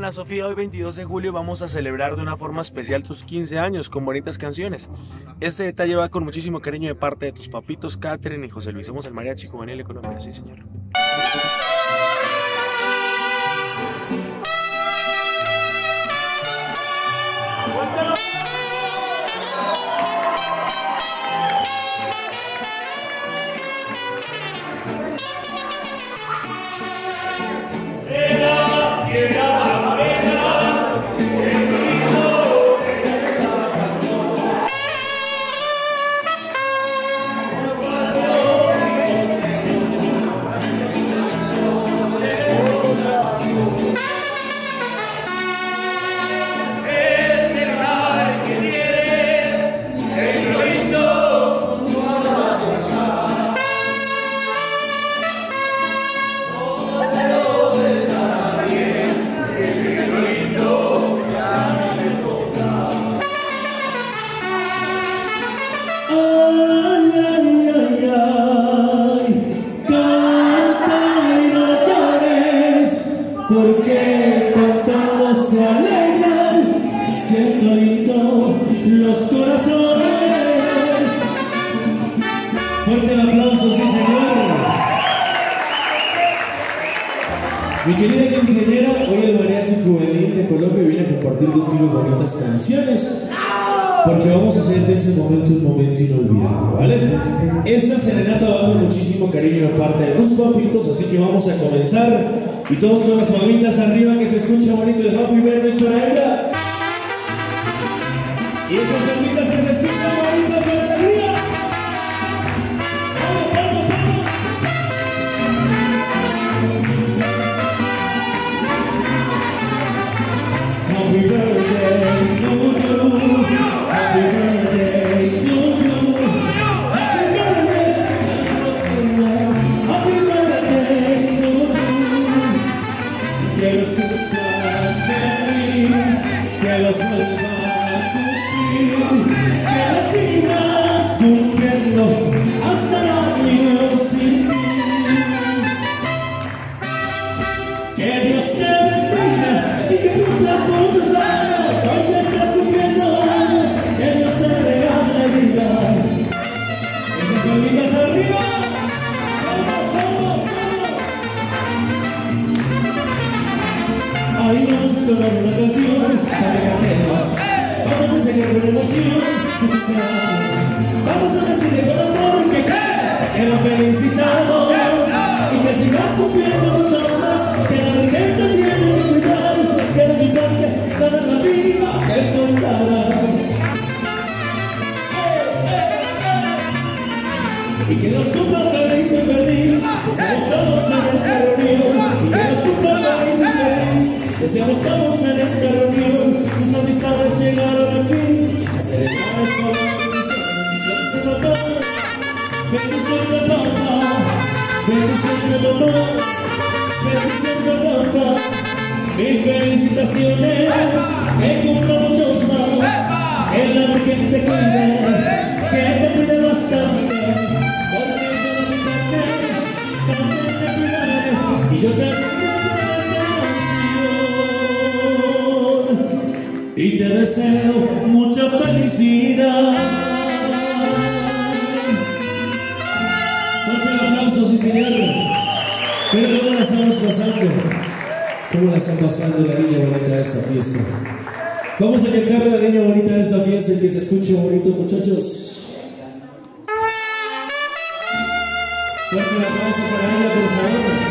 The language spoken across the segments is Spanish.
Ana Sofía, hoy 22 de julio vamos a celebrar de una forma especial tus 15 años con bonitas canciones. Este detalle va con muchísimo cariño de parte de tus papitos Catherine y José Luis. Somos el Mariachi Juvenil de Colombia, sí señor. Porque cantando se alegran, siento lindo los corazones. Fuerte el aplauso, sí señor. Mi querida quinceañera, hoy el Mariachi Juvenil de Colombia viene a compartir contigo bonitas canciones, porque vamos a hacer de ese momento un momento inolvidable, ¿vale? Esta serenata va con muchísimo cariño de parte de tus papitos, así que vamos a comenzar. Y todos con las palmitas arriba, que se escucha bonito el Happy Birthday para ella. Y esas palmitas que se escuchan bonitas para la alegría. ¡Vamos, vamos, vamos! Happy birthday to you. Happy birthday to you. Happy birthday to you. Happy birthday to you. Que los cumplas feliz, que los vuelva a cumplir, que los sigas cumpliendo hasta el año sin fin. Que Dios te bendiga y que cumplas muchos años. Hoy que estás cumpliendo años, que Dios te regale vida. Esas palmitas arriba. Ahí vamos a tocar una canción para que cantemos. Vamos a enseñar con emoción que tú quieras. Vamos a decirle con amor que lo felicitamos y que sigas cumpliendo muchos más. Que la Virgen te tiene que cuidar, que la importante para la vida que contará. Y que los cumplan feliz, muy feliz. Deseamos todos en esta reunión. Y que los cumplan feliz, muy feliz. Deseamos todos en esta reunión. Tus amistades llegaron aquí a celebrar esta bendición de papá. Bendición de papá. Bendición de papá. Bendición de papá. Mil felicitaciones. Que cumplan muchos más. Que la Virgen te cuide. Que te cuide bastante. Y yo te y te deseo mucha felicidad. Fuerte el aplauso, sí señor. Pero ¿cómo la estamos pasando? ¿Cómo la está pasando la niña bonita de esta fiesta? Vamos a cantarle a la niña bonita de esta fiesta y que se escuche bonito, muchachos. Fuerte el aplauso para ella, por favor.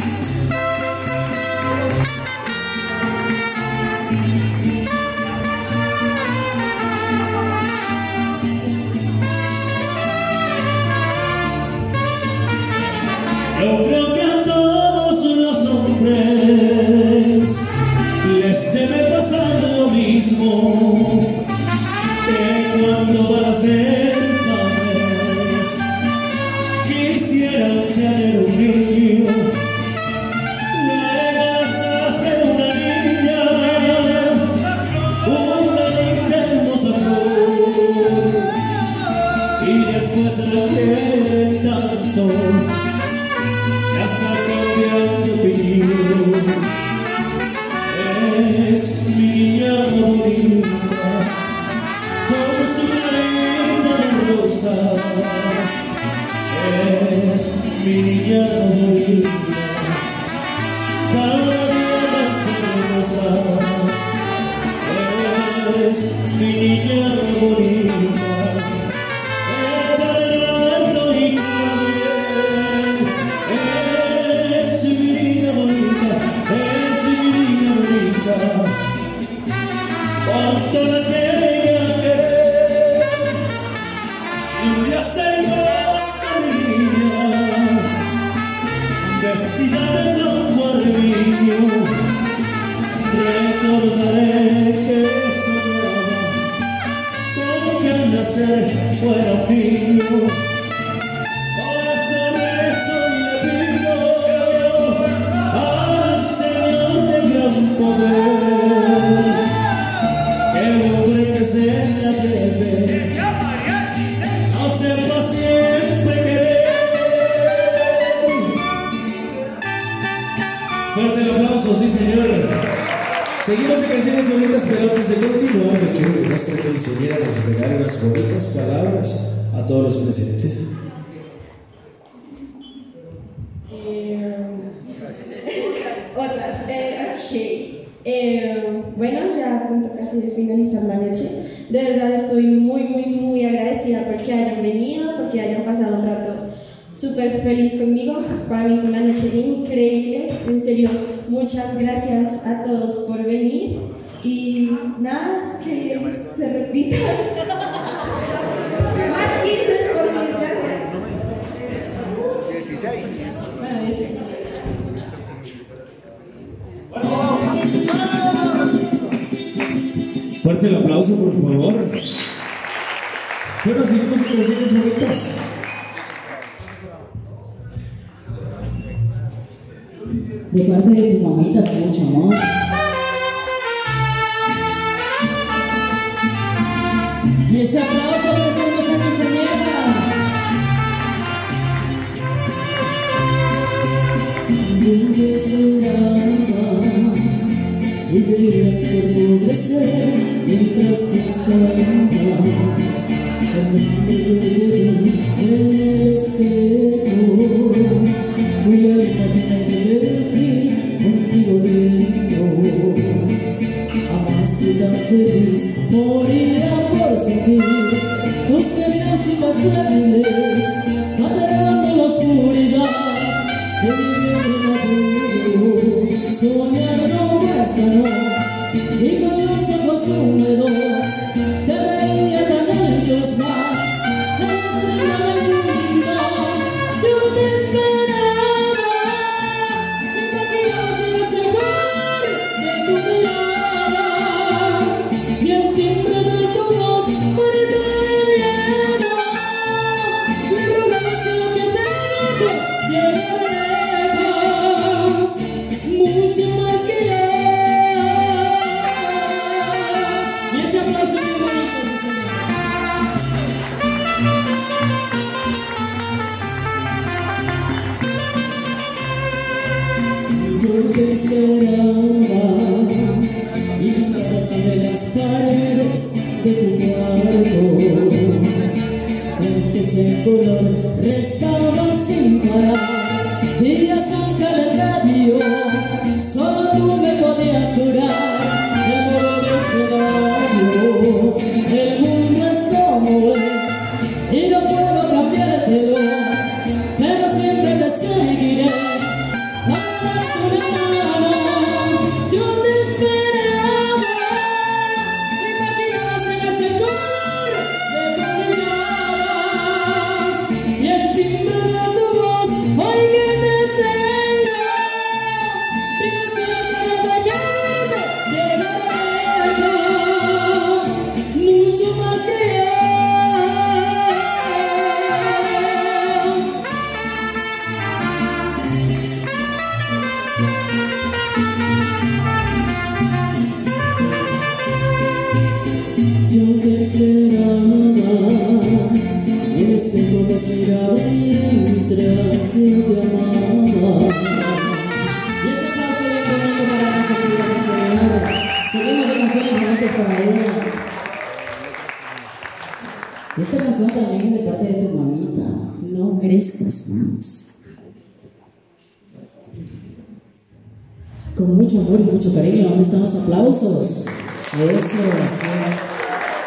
Yo creo que a todos los hombres les debe pasar lo mismo, que cuando van a ser padres quisieran tener un niño es mi niña bonita. Ella de alto y clavel, es mi niña bonita, es mi niña bonita. Cuánto la llegué a querer, sin le hacer cosa mi niña, vestida de blanco arreglillo. Recordaré que soñaba como que al nacer fuera un niño. Por eso rezo y le pido al Señor de gran poder que el hombre que se le atreve a sepa siempre querer. Fuerte el aplauso, sí señor. Seguimos en canciones bonitas, pero antes de continuar, yo quiero que nuestra quinceañera nos regale unas bonitas palabras a todos los presentes. Otras. Bueno, ya a punto casi de finalizar la noche. De verdad estoy muy agradecida porque hayan venido, porque hayan pasado un rato súper feliz conmigo. Para mí fue una noche increíble, en serio, muchas gracias a todos por venir y nada, que se repita. Más 15 por mí, gracias. 16. Bueno, 16. Fuerte el aplauso, por favor. Bueno, seguimos en canciones bonitas. De parte de tu mamita, con mucho amor. Y ese aplauso que tenemos a mi señora. Yo te esperaba y veía por pobrecer mientras buscaba en el espejo. Fui al camino contigo dentro, jamás fui tan feliz, moría por sentir tus penas inafrables, matando la oscuridad de mi vida. Soñar no basta, no, y con los ojos húmedos te veía tan alto, es más, no del mundo, yo te esperaba. Yo te esperaba y pintabas sobre las paredes de tu cuarto. Cuentos en color restaban sin parar, días en calendario, solo tú me podías curar el modo de escenario. El mundo es como es y no puedo cambiártelo, pero siempre te seguiré. Yo te esperaba, imaginabas en ese color de tu mirada y el timbre de tu voz, hoy que te tengo, pienso para dejarte llegar lejos, mucho más que yo. Yo te esperaba, el espejo nos miraba mientras yo te amaba. Y ese aplauso bien bonito para nosotros, señor. Seguimos de canciones bonitas para ella. Esta canción también es de parte de tu mamita. No crezcas más. Con mucho amor y mucho cariño. ¿Dónde están los aplausos? Eso, así es.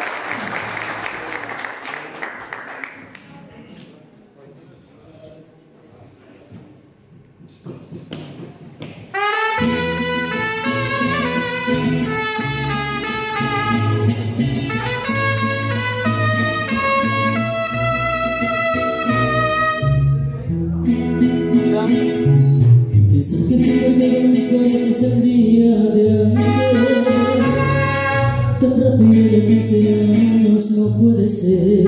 Pensar que perdieron mis brazos el día de ayer, tan rápido de 15 años no puede ser.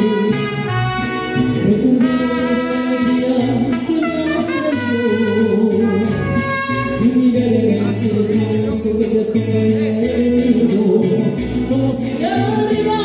Recordé el día que me salió y miré en el cielo, no sé qué te has conmigo, como si de arriba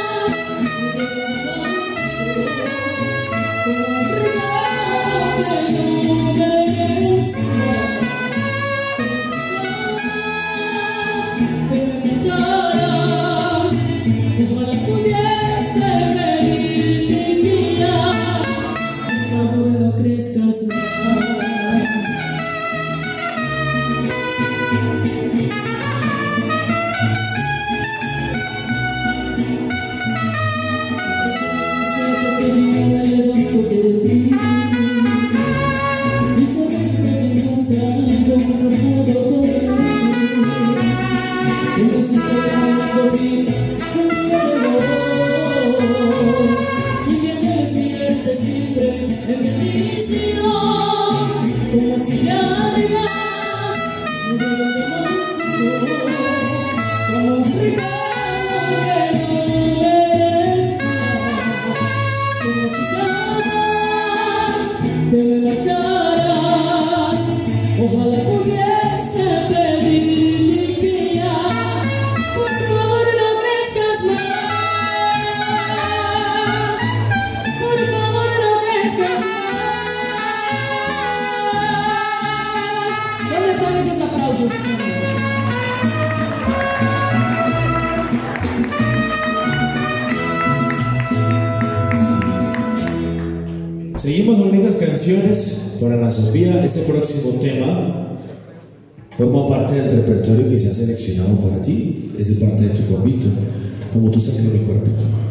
Seguimos bonitas canciones para Ana Sofía. Este próximo tema forma parte del repertorio que se ha seleccionado para ti. Es de parte de tu papito, como tú sacas mi cuerpo.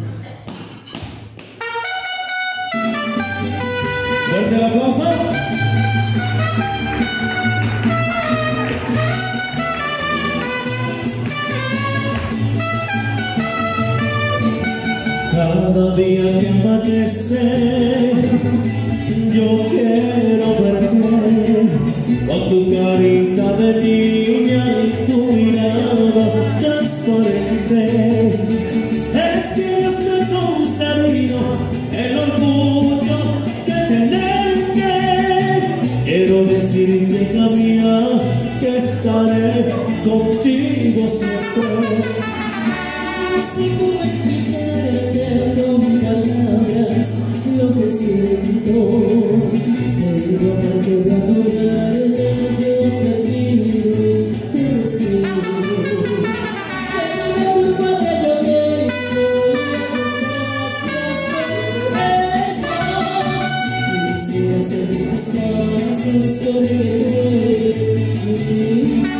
Fuerte el aplauso. Cada día que amanece, yo quiero verte con tu carita de niña y tu mirada transparente. Es que has concebido el orgullo de tenerte. Quiero decirte, hija mía, que estaré contigo siempre. Así como explicarte con palabras lo que siento, te digo porque de adorarte yo perdido te escribo. Pero por culpa de lo que hizo, gracias por eso. Quisiera seguir tus pasos porque tú eres mi vida.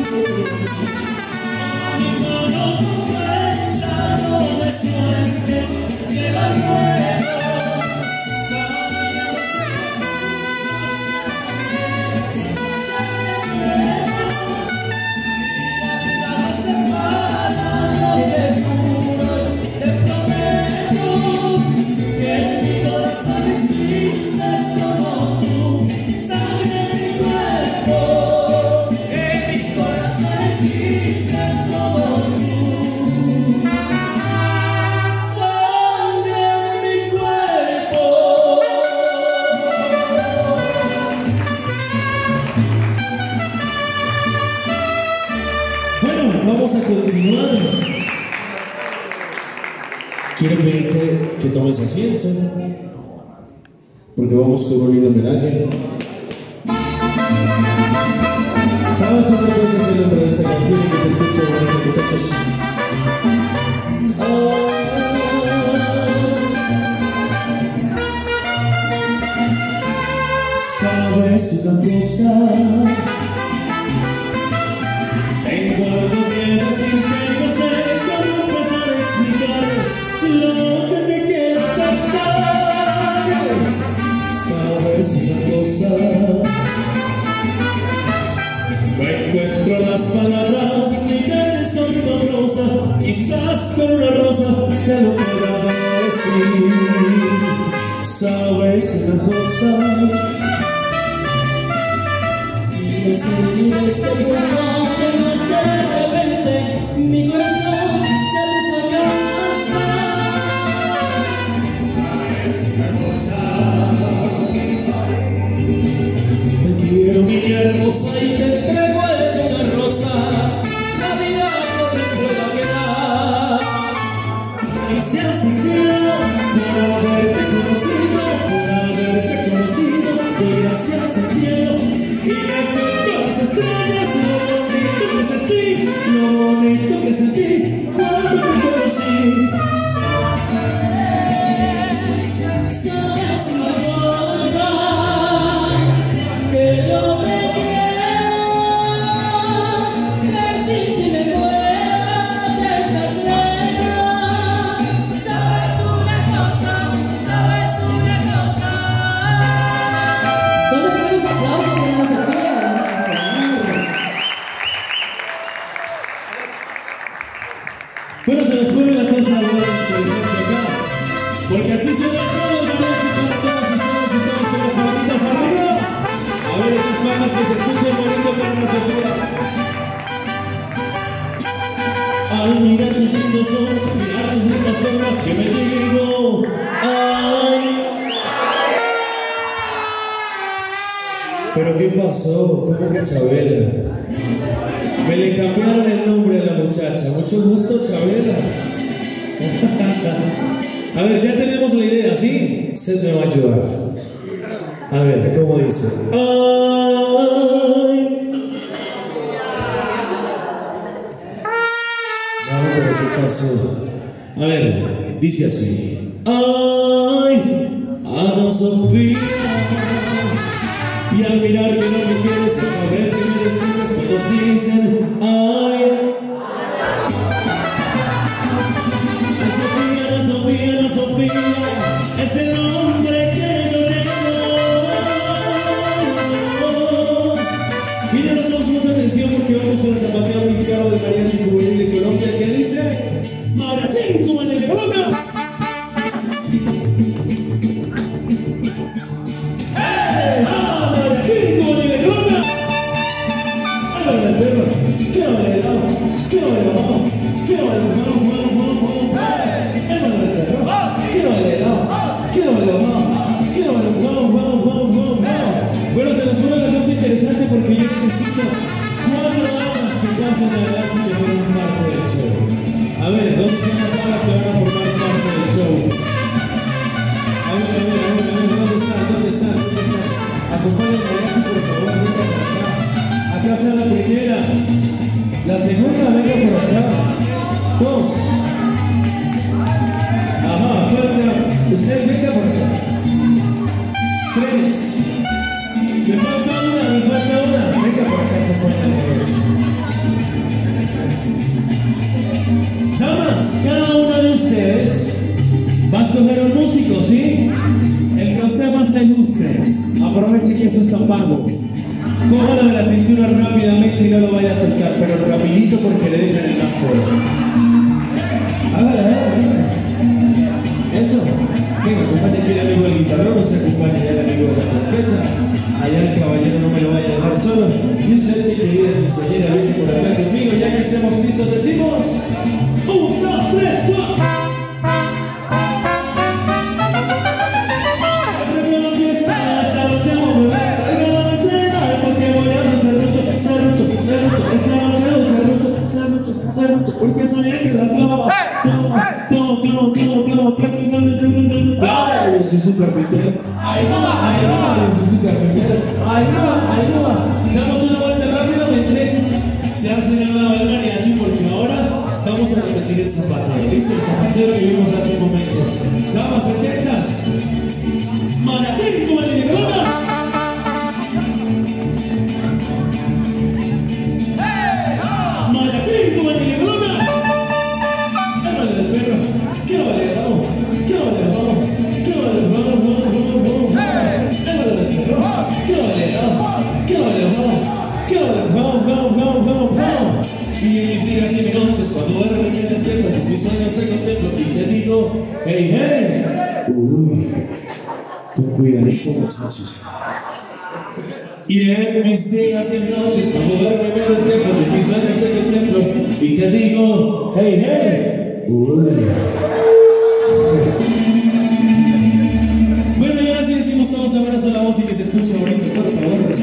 Vamos a continuar. Quiero pedirte que tomes asiento, porque vamos con un lindo homenaje. ¿Sabes una cosa es el nombre de esta canción y que se escucha bonito, muchachos? ¿Sabes una cosa? Tengo algo que decirte, no sé. quizás con una rosa te lo pueda decir. ¿Sabes una cosa? Y así este mundo que no es de repente, mi corazón se puso a cantar. Te quiero, mi hermosa, Y te entrego una rosa, la vida no me pueda quedar. gracias al cielo por haberte conocido, doy gracias al cielo y a todas las estrellas, lo bonito que sentí cuando te conocí. Sabes una cosa, que yo te quiero, que sin ti me muero, estás lejos. Sabes una cosa, sabes una cosa. ¿Dónde están los aplausos para la Sofía? Bueno, se nos pone la cosa muy interesante acá, porque así se va todo el música, todas ustedes y todos con las manitas arriba. A ver esas palmas que se escuchen bonito para la Sofía. Al mirar tus lindos ojos, mirar tus lindas formas, yo me digo, ay. ¿Pero qué pasó? ¿Cómo que Chabela? Me le cambiaron el nombre a la muchacha. Mucho gusto, Chabela. A ver, ya tenemos la idea, ¿sí? Usted me va a ayudar. A ver, ¿cómo dice? Ay. No, pero ¿qué pasó? A ver, dice así. Ay, Ana Sofía. Y al mirar que no me quieres, al saber que me desprecias, todos dicen, ay. Ana Sofía, Ana Sofía, es el nombre que yo tengo. Miren, nos echamos mucha atención porque vamos con el zapateo mexicano de mariachi juvenil de Colombia que dice, mariachi juvenil de Colombia. Bueno, se nos pone una cosa interesante porque yo necesito 4 damas que pasen adelante y que formen parte del show. A ver, ¿dónde están las damas que van a formar parte del show? A ver, ¿dónde están? Acompáñenme a aquí, por favor, venga por acá. Acá está la primera. La segunda, venga por acá. 2. Ajá, falta. Usted venga por acá. 3. Me falta una. Venga por acá, acompáñame. Damas, cada una de ustedes va a escoger un músico, ¿sí? El que a usted más le guste. Aproveche que eso está pago. Cójalo de la cintura rápidamente y no lo vaya a soltar, pero rapidito porque le dejan el más fuerte. Hágale. Eso. Venga, acompañe aquí el amigo del guitarrón, o se acompaña ya el amigo de la trompeta. Allá el caballero no me lo vaya a dejar solo. Y usted, mi querida quinceañera, viene por acá conmigo. Ya que estemos listos, decimos 1, 2, 3, 4. Porque soy el que la clava. Yo soy su carpintero. Ahí no va. Yo soy su carpintero. Ahí no va. Damos una vuelta rápidamente. Se ha señalado el mariachi porque ahora vamos a repetir el zapateo. ¿Listo? El zapateo que vimos hace un momento. Damas atentas. Mariachi, como el de Colombia. Y mis días y mis noches cuando duermo me despierto. digo, hey, hey. Uy, con cuidadito, muchachos. Y en mis días y noches, cuando duermo y me despierto, yo piso en ese templo y te digo, hey, hey. Uy. Bueno, y ahora sí decimos todos abrazo a la voz y que se escuche bonito, por favor.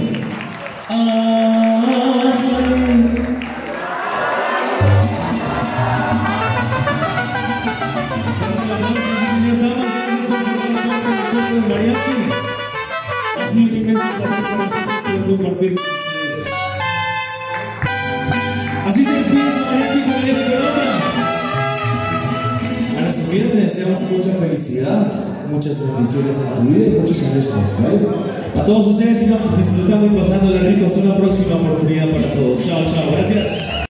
Mariachi. Así que es un placer compartir con ustedes. Así se despide esta Mariachi con el Colombia. A nuestra vida te deseamos mucha felicidad, muchas bendiciones en tu vida y muchos años más, ¿vale? A todos ustedes sigan disfrutando y pasándola rico. Hasta una próxima oportunidad para todos. Chao, chao. Gracias.